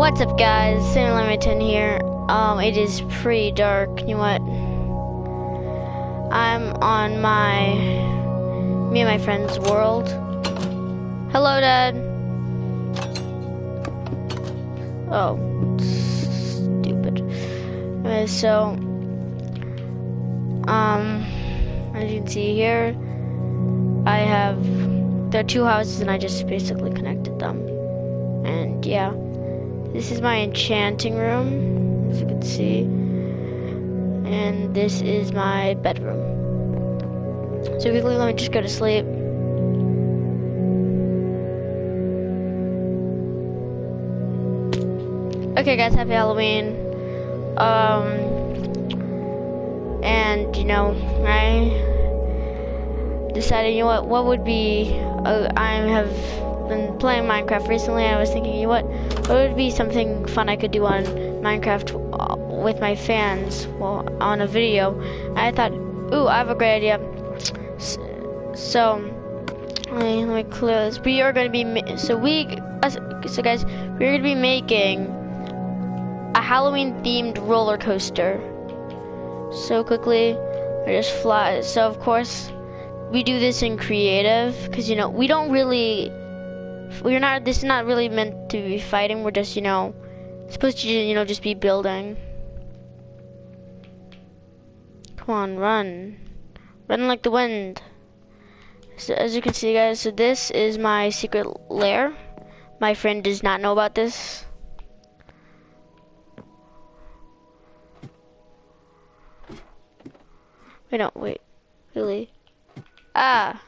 What's up, guys? Sam Lemington here. It is pretty dark. You know what? I'm on me and my friend's world. Hello, Dad. Oh, stupid. So, as you can see here, there are two houses and I just basically connected them. And yeah, this is my enchanting room, as you can see. And this is my bedroom. So quickly, let me just go to sleep. Okay guys, happy Halloween. And you know, I decided, you know what would be, I have been playing Minecraft recently. I was thinking, you know what would be something fun I could do on Minecraft with my fans, well, on a video. And I thought, ooh, I have a great idea. So let me clear this. We are going to be, so guys, we're going to be making a Halloween themed roller coaster. So quickly, I just fly. So of course, we do this in creative because, you know, this is not really meant to be fighting. We're just, you know, supposed to, you know, just be building. Come on, run like the wind. So as you can see, guys, so this is my secret lair. My friend does not know about this. Wait, really? Ah.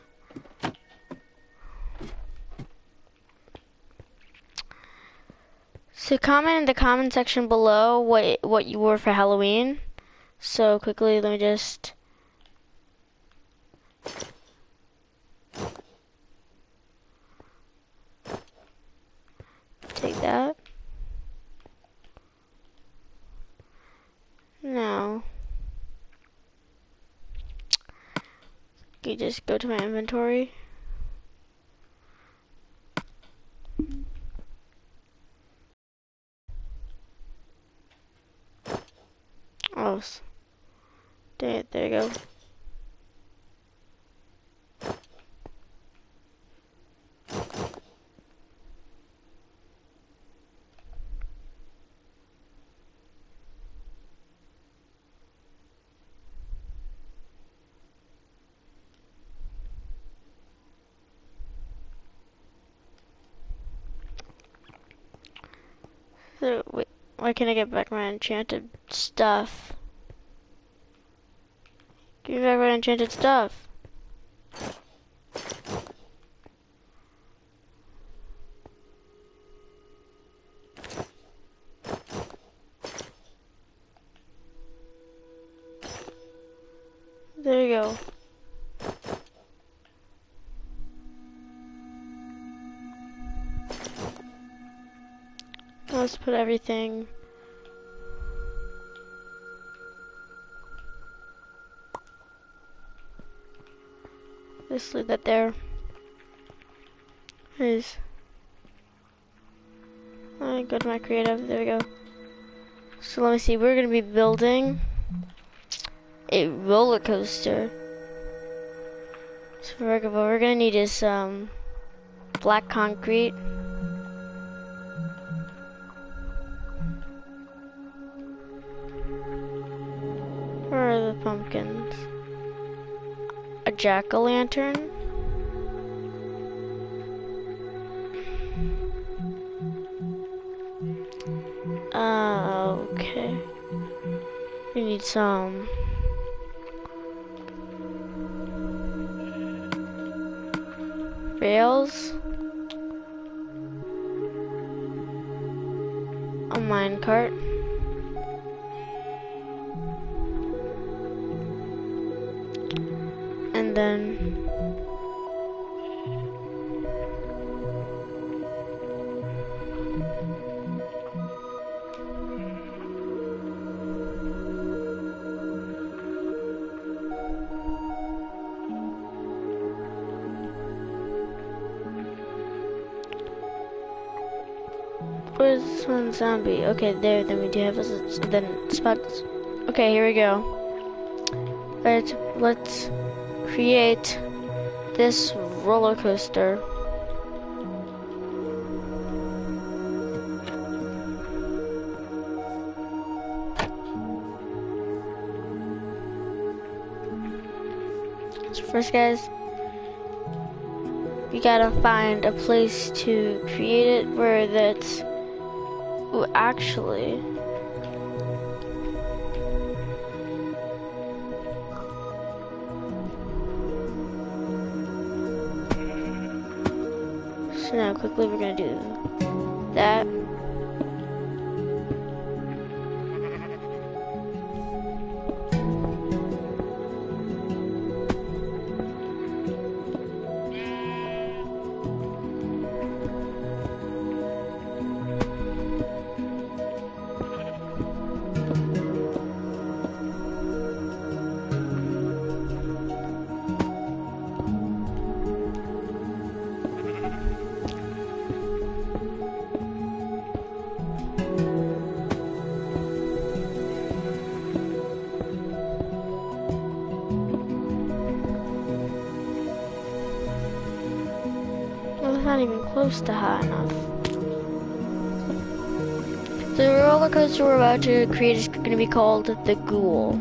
So comment in the comment section below what you wore for Halloween. So quickly, let me just take that. Now, you just go to my inventory. Oh, there you go. So wait, why can't I get back my enchanted stuff? Give me back my enchanted stuff. There you go. Let's put everything. Just leave that there. Let me go to my creative. There we go. So let me see. We're gonna be building a roller coaster. So what we're gonna need is black concrete. Where are the pumpkins? A jack-o'-lantern. Okay. We need some rails, a minecart, and then Where's this one zombie? Okay, there. Then we do have then spots. Okay, here we go. Right, let's create this roller coaster. So first, guys, we gotta find a place to create it where that's actually so now quickly we're gonna do that. Not even close to high enough. The roller coaster we're about to create is going to be called the Ghoul.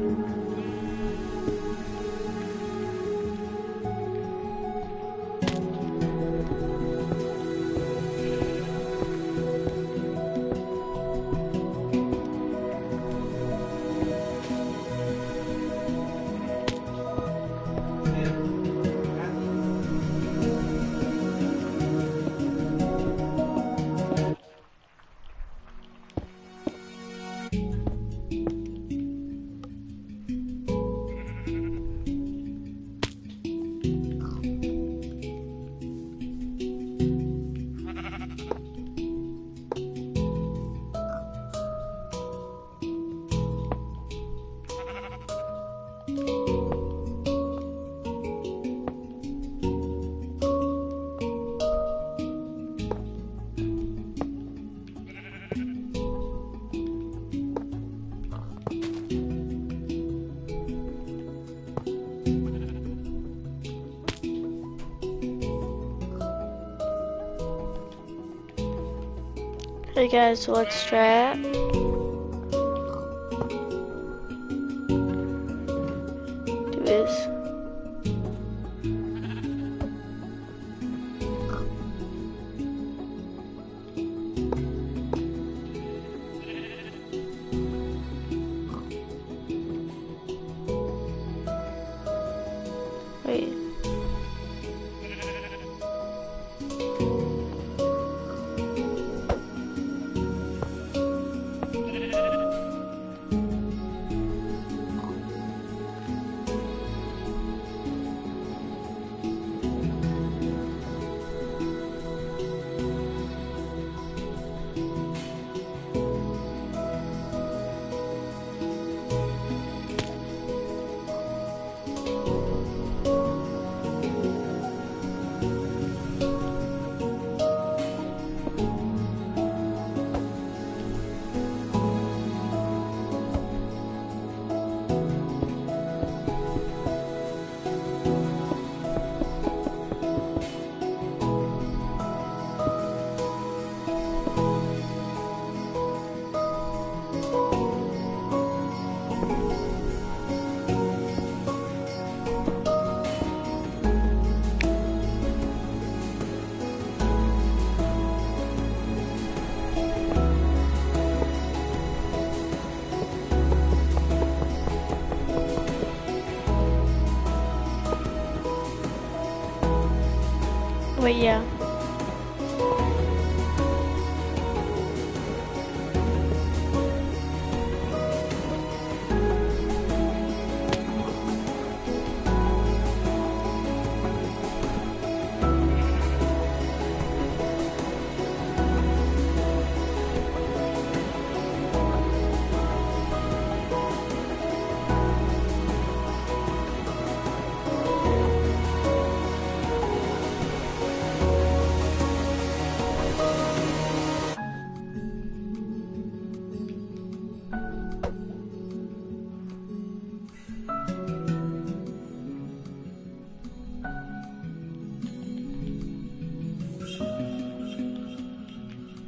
Hey guys, so let's try it. Do this. Wait. Wait, yeah.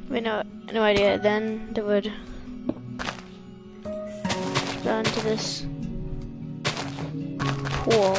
We no idea. Then they would go into this pool.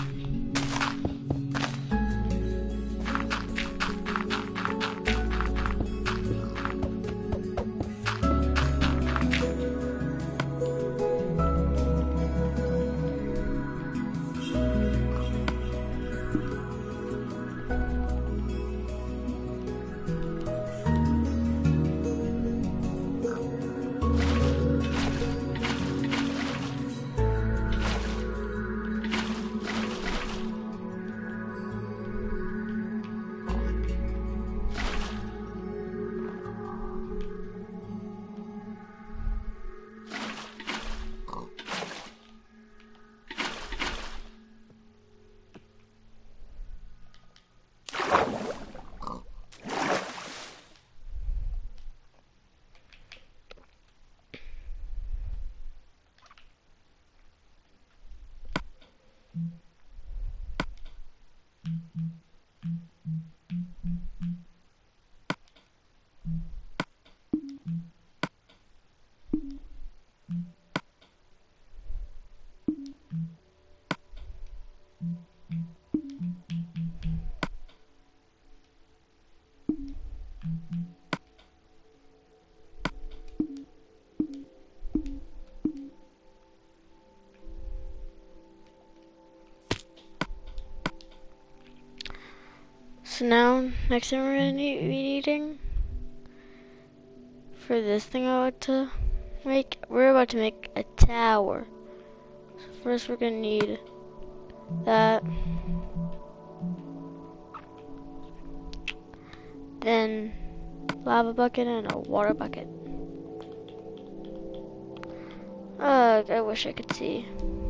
So now, next thing we're gonna be eating for this thing I want to make, we're about to make a tower. So first we're gonna need that, then lava bucket and a water bucket. Ugh, I wish I could see.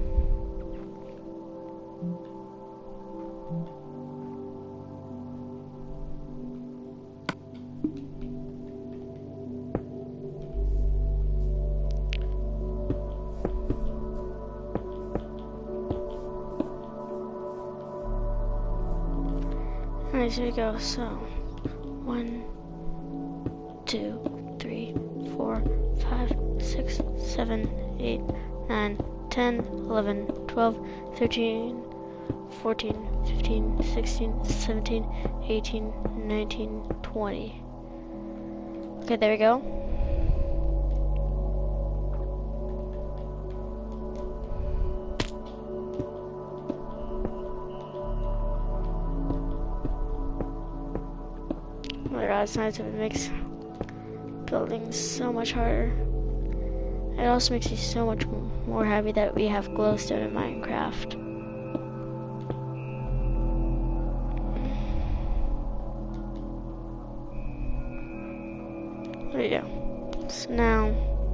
Alright, so we go. So 1, 2, 3, 4, 5, 6, 7, 8, 9, 10, 11, 12, 13, 14, 15, 16, 17, 18, 19, 20. Okay, there we go. Oh my god, it's nice. It makes building so much harder. It also makes me so much more happy that we have glowstone in Minecraft. There you go. So now,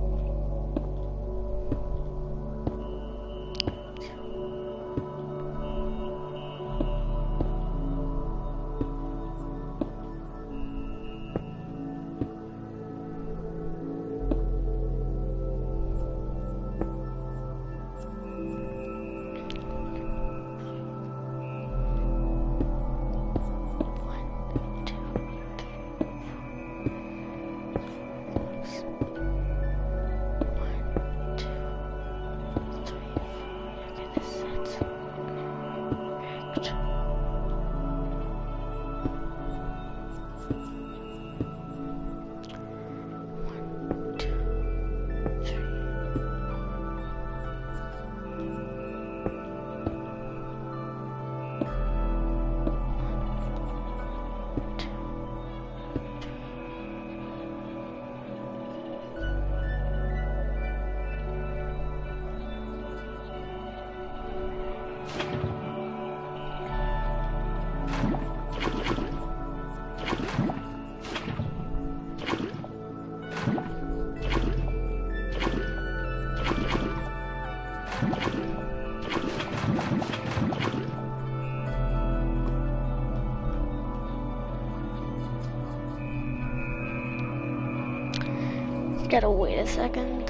gotta wait a second.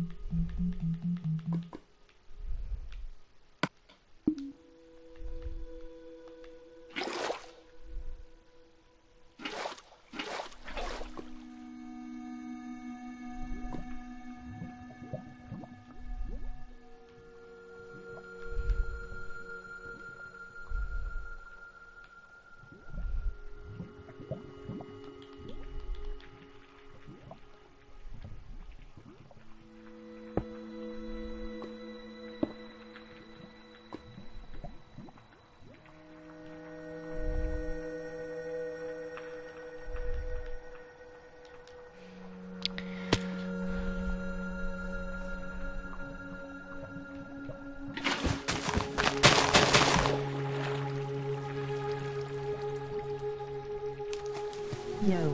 Yo.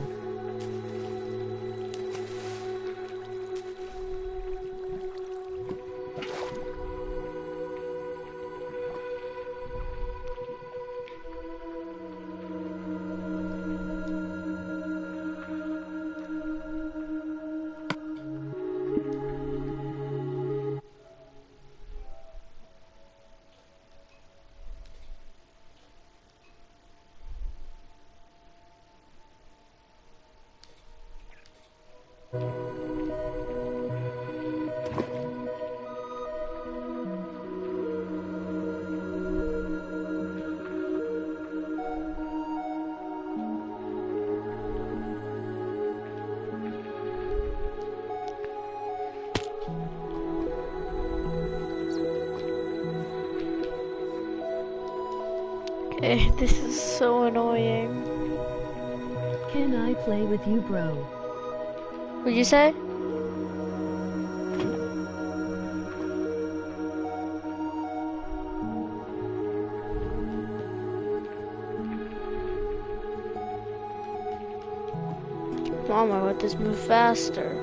Okay, this is so annoying. Can I play with you, bro? What'd you say? Mama, let this move faster.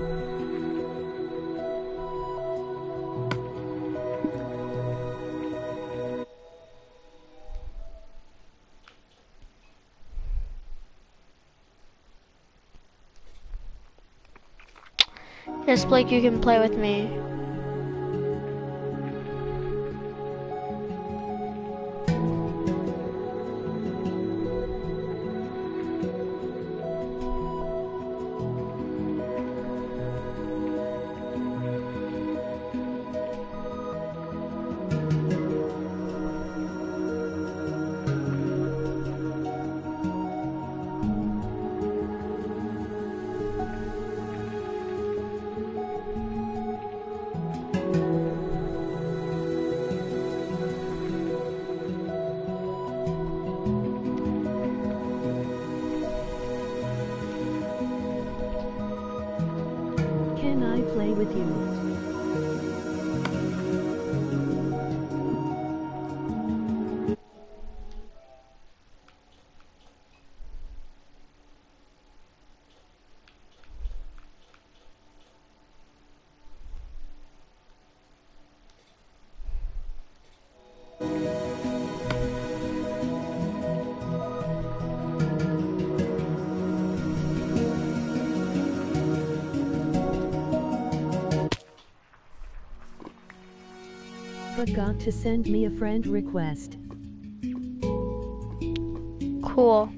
Yes, Blake, you can play with me. Can I play with you? Forgot to send me a friend request. Cool.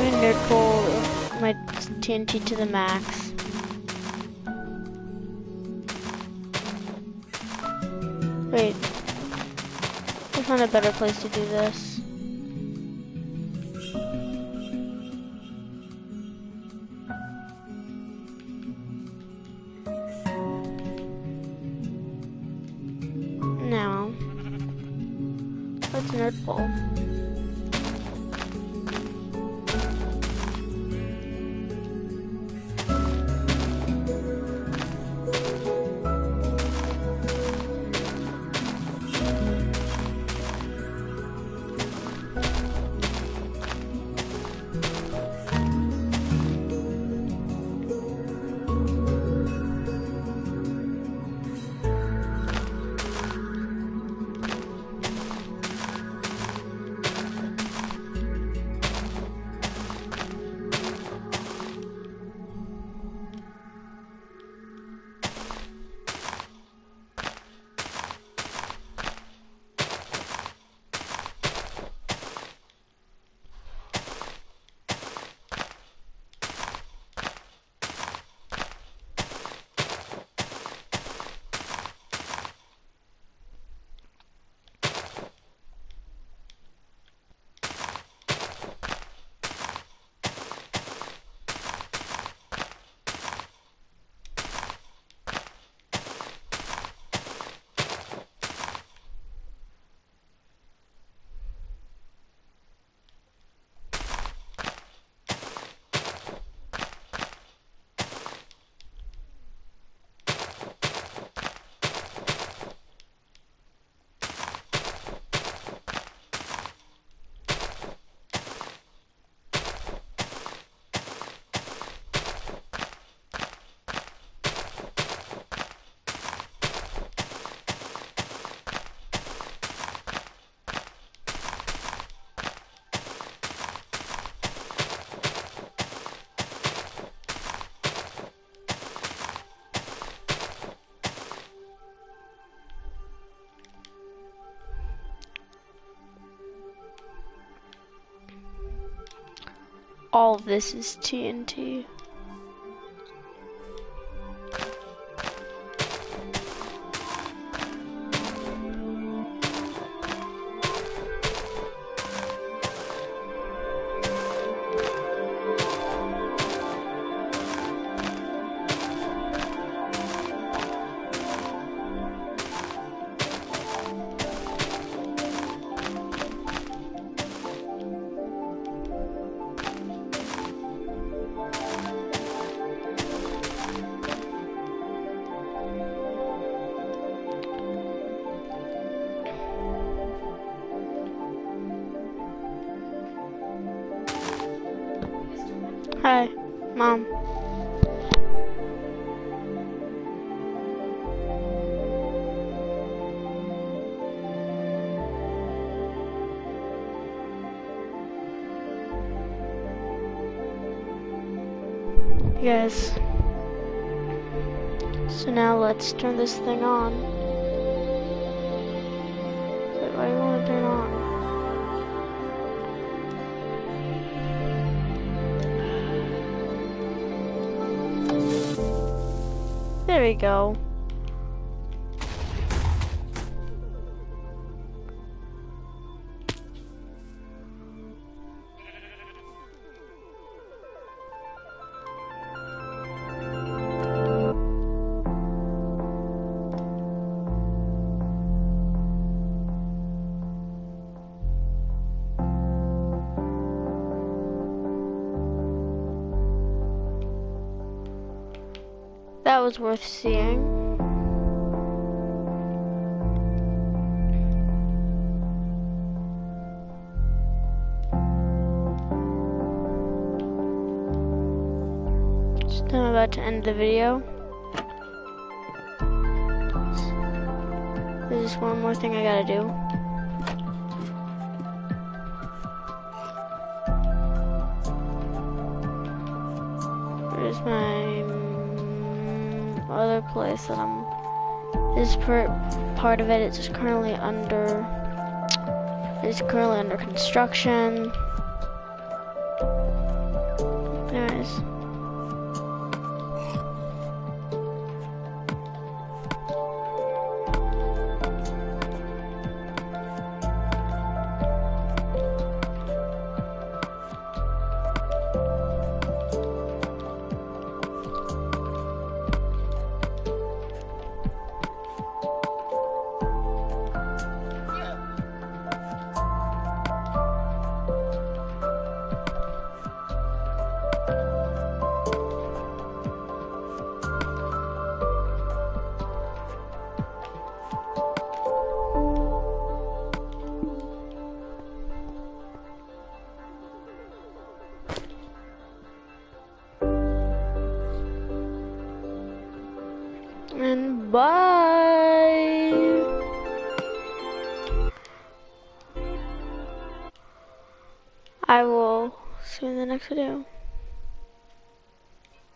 I'm gonna nerd pull my TNT to the max. Wait. I found a better place to do this. Now, let's nerd pull. All of this is TNT. Hi, Mom. Yes. So now let's turn this thing on. Wait, why do you want to turn on? There we go. That was worth seeing. Just I'm about to end the video. There's just one more thing I gotta do. Where's my other place that this part of it is currently under construction. guys. And bye. I will see you in the next video.